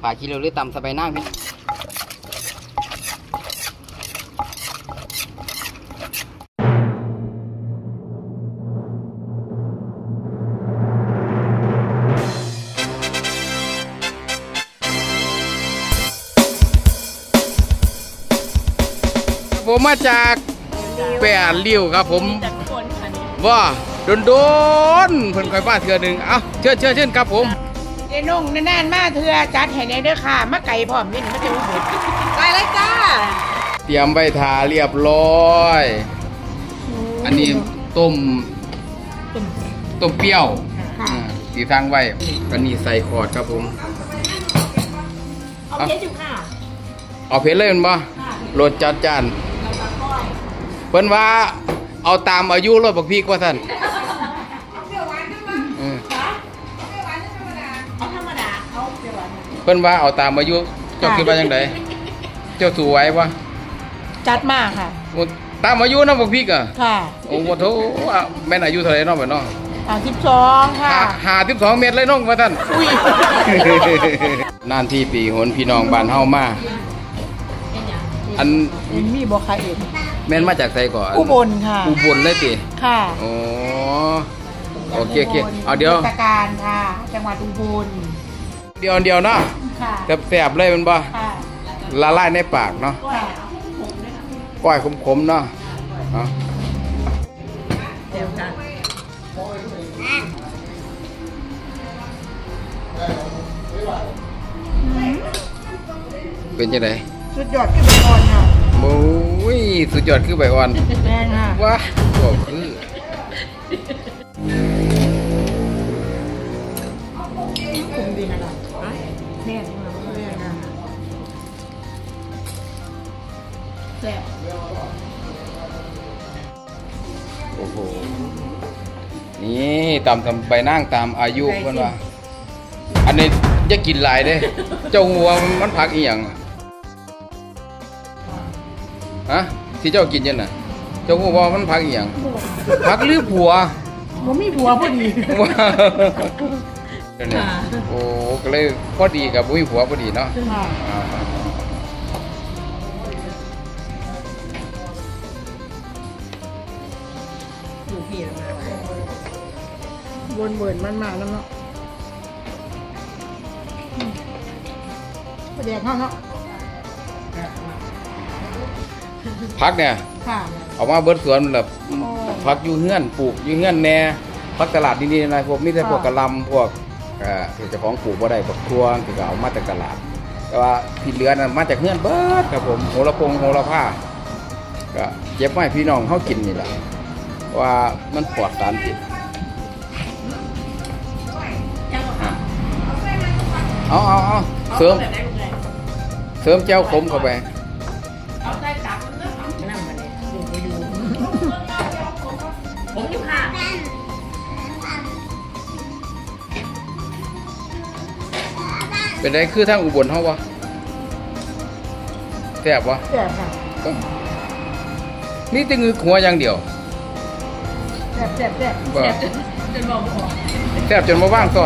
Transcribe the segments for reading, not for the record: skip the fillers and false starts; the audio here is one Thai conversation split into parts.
ปลากิโลหรือตำสบายนั่งพี่ผมมาจากแปดริ้วครับผมว่าโดนเพิ่นคอยป้าเถื่อหนึ่งเอ้าเชิญครับผมเจนุ่งนานๆมาเถื่อจัดให้ในเด้อค่ะมะไก่พร้อมนี่มันจะอุบลได้เลยจ้าเตรียมใบทาเรียบร้อยอันนี้ต้มเปรี้ยวสีทางไว้อันนี้ใส่ขอดครับผมเอาเผ็ดอยู่ค่ะเอาเผ็ดเลยมันบ่รสจัดจ้านเพิ่นว่าเอาตามอายุรถบักพีกว่าท่านเพิ่นว่าเอาตามอายุเจ้าคิดว่าจังไดเจ้าสู้ไหวบ่จัดมากค่ะตามอายุนะบักพีกอ่ะค่ะโอ้โหโธ่แม่นอายุเท่าไหร่เนาะบัดเนาะ 52ค่ะ 52เมตรเลยน้องว่าท่านอุ้ยนานที่ปีหนพี่น้องบ้านเฮามาอันมีบ่ค่ะเองแม่นมาจากไสก่อนอุบลค่ะอุบลเลยติค่ะโอ้โอเคเอาเดี๋ยวราชการค่ะจังหวัดอุบลเดียวเนาะค่ะแซ่บๆเลยมันบ่ค่ะละลายในปากเนาะก้อยขมๆเนาะเดี๋ยวจัดเป็นจังได๋สุดยอดคือใบอ่อนค่ะโอ้ยสุดยอดคือใบอ่อนแม่ค่ะว้าก็คือคุ้มดีนะแม่ค่ะแซ่บโอ้โหนี่ตามใบนั่งตามอายุเพิ่นว่าอันนี้อย่ากินหลายเด้เจ้าหัวมันผักอีหยังฮะที่เจ้ากินยันน่ะเจ้าหัวมันผักอีหยังผักหรือผัวบ่มีผัวพอดีโอ้ก็เลยพอดีกับบ่มีผัวพอดีเนาะอยู่พี่วนเบิร์นมันมาแล้วเนาะประเดี๋ยวเขาเนาะพักเนี่ยเอามาเบิดสวนแบบพักอยู่เฮือนปลูกอยู่เฮือนแน่พักตลาดนี่ๆนะพวกมีแต่พวกกระลำพวกเจ้าของปลูกบ่ได้พวกทั่วที่เอามาจากตลาดแต่ว่าที่เหลือนั้นมาจากเฮือนเบิดครับผมโหระพงโหระพาก็เก็บไว้พี่น้องเขากินนี่แหละว่ามันปลอดสารพิษเอาเสริมเจ้าขมเข้าไปผมอยู่ค่ะเป็นไรคือทางอุบลเขาวะแซ่บวะแซ่บค่ะนี่จะงือหัวอย่างเดียวแซ่บจนบอกแซ่บจนมาว่างตอน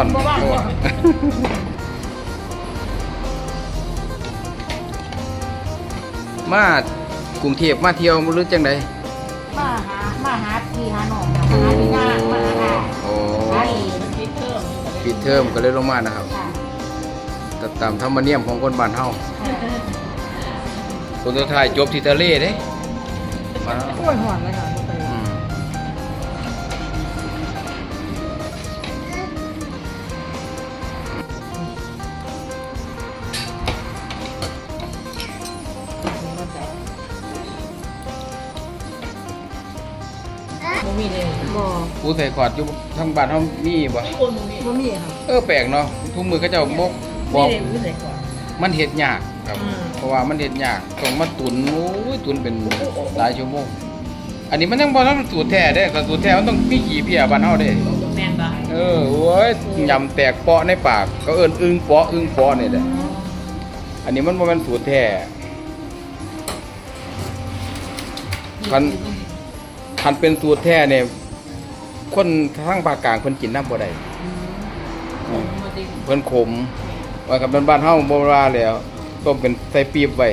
มากรุงเทพมาเที่ยวหรือจังไดมาหาพี่หาหนองมาหาที่งานมาหาปิดเทอมก็เลยลงมานะครับตามธรรมเนียมของคนบ้านเฮาคนไทยจบที่ทะเลเด้มาโอ้ยหอนเลยค่ะมีเลยบ่ผู้ใส่ขอดอยู่ทางบ้านเขามีบ่บ่มีค่ะแปลกเนาะทุกมือเขาเจ้ามกบอกมันเห็ดยากครับเพราะว่ามันเห็ดยากต้องมาตุนโอ้ยตุนเป็นหลายชั่วโมงอันนี้มันยังบ่ทำสูตรแท้เด้สูตรแท้มันต้องมีกี่เพียบ้านเฮาเด้แม่นบ่โอ้ยยำแตกเปาะในปากก็เอิ้นอึ้งเปาะนี่แหละอันนี้มันบ่แม่นสูตรแท้คันเป็นสูตรแท้เนี่ยคนทางภาคกลางเพิ่นกินน้ำบ่ได้เพิ่นขมว่ากับบ้านเฮาโบราณแล้วต้มเป็นใส่ปี๊บไว้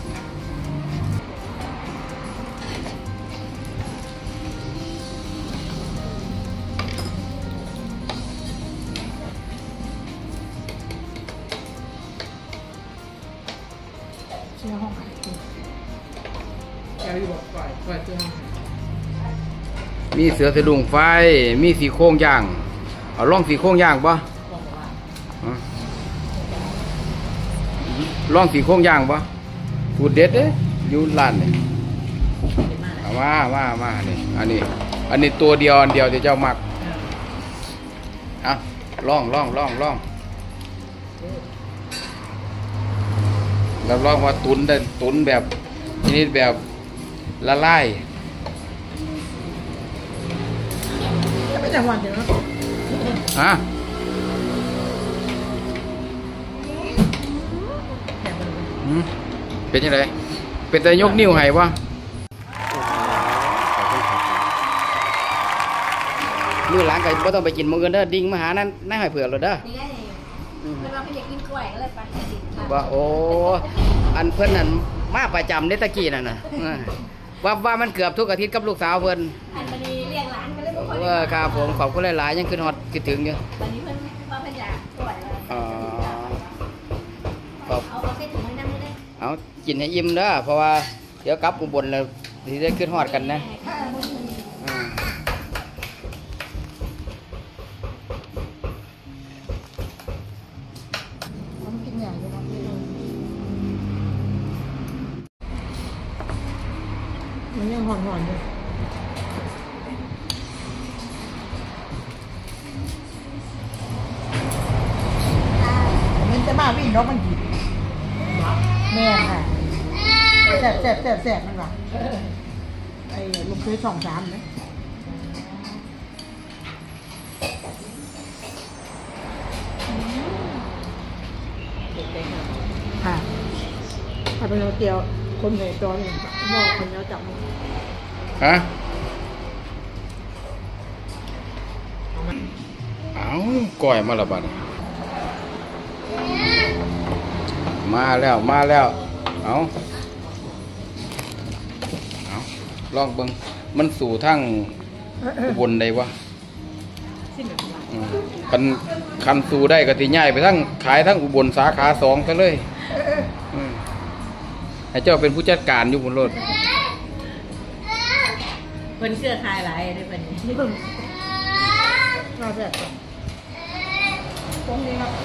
เชื่อห้องค่ะแกอยู่บอกปล่อยเชื่อห้องมีเสือสะดุ้งไฟมีสีโค้งย่างเอาล่องสีโค้งย่างปะล่องสีโค้งย่างปะสูตรเด็ดเด้อยู่ร้านนี่เอามานี่อันนี้ตัวเดียวอันเดียวที่เจ้ามักอ่ะล่องรับรองว่าตุนได้ตุนแบบชนิดแบบละลายไม่แต่วันเดียวนะฮะเป็นยังไงเป็นแต่ยกนิ้วให้วะมือหลังก็ไม่ต้องไปกินมือกันเด้อดิ่งมาหานั่นน่าให้เผื่อเลยเด้อเวลาเขาอยากกินกล้วยก็เลยไปว่าโอ้อันเพื่อนนั่นมาประจำในตะกี้นั่นน่ะว่ามันเกือบทุกอาทิตย์กับลูกสาวเพื่อนอันนี้เลี้ยงหลานกันเลยทุกคนครับผมขอบคุณหลายๆยังขึ้นฮอดคิดถึงอยู่วันนี้เพื่อนว่าเพื่อนอยากกล้วยเอาเส้นถุงให้นั่งได้เอากินให้อิ่มเด้อเพราะว่าเดี๋ยวกลับอุบลแล้วที่ได้ขึ้นฮอดกันนะมันยังหอนอยู่มันจะมาวิ่งนกมันหยิบแม่ค่ะแสบมันหรอไอ้ลูกเคย2-3นะค่ะถ้าเป็นเราเตียวคนในตัวนี่บอกคนแล้วจับมือฮะเอาก้อยมาละบัดมาแล้วเอาลองเบิ่งมันสู่ทั้งอุบลได้วะคันสู่ได้ก็สิย้ายไปทั้งขายทั้งอุบลสาขา2ซะเลยให้เจ้าเป็นผู้จัดการอยู่บนรถเพิ่นเชื่อคายหลายได้เพิ่นน่าจะตรงนี้ครับ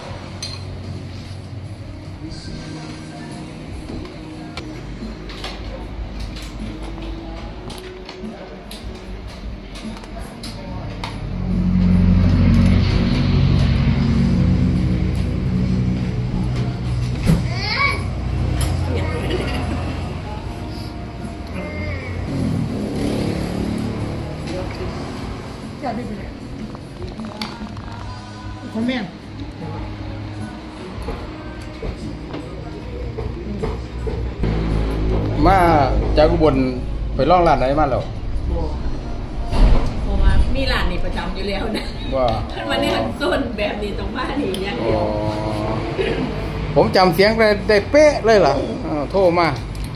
คนแม่มาจากอุบลไปล่องร้านไหนมาแล้วเพราะว่ามีร้านนี้ประจำอยู่แล้วนะว่าวันนี้มันต้นแบบนี้ตรงบ้านนี่ยังผมจำเสียงได้เป๊ะเลยเหรอโทรมา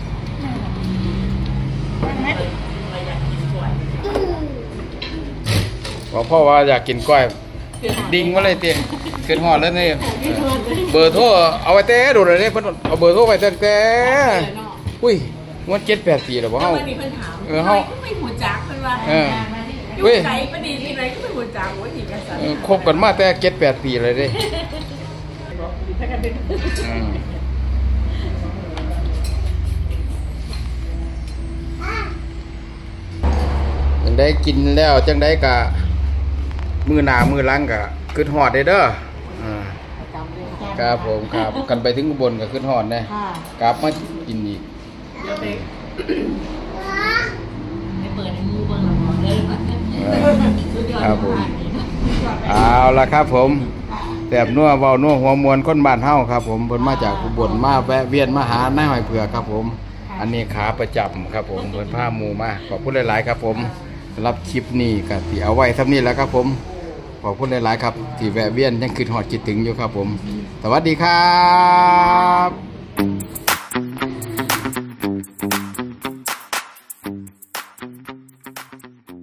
บอกพ่อว่าอยากกินกล้วยดิ่งมาเลยเตี้ยขึ้นหอดแล้วนี่เบอร์โทรเอาไว้เต้ดูเลยเนี่ยเพิ่นเอาเบอร์โทรไว้แต่อุ้ยมัน7-8 ปีแล้วบ่เฮาเฮาไม่หูจักเพิ่นว่าอยู่ไกลปานนี้ที่ไหนก็ไม่หูจักว่าสิกันซั่นคบกันมาแต่7-8 ปีเลยเด้จังได้กินแล้วจังได้กะมือหนามือหลังกะขึ้นหอดได้เด้อครับผมครับกันไปถึงอุบลก็ขึ้นหอดแน่กลับมากินอีกเปิดให้มูเบิ่งละหมอเลยครับผมเอาละครับผมแซ่บนัวเว้านัวหัวมวนคนบ้านเฮาครับผมเพิ่นมาจากอุบลมาแวะเวียนมาหานายหอยเผือกครับผมอันนี้ขาประจำครับผมเพิ่นพาหมู่มาขอบคุณหลายๆครับผมรับคลิปนี้ก็สิเอาไว้เท่านี้แล้วครับผมขอบคุณหลายๆครับที่แวะเวียนยังคิดฮอดคิดถึงอยู่ครับผมสวัสดีครับ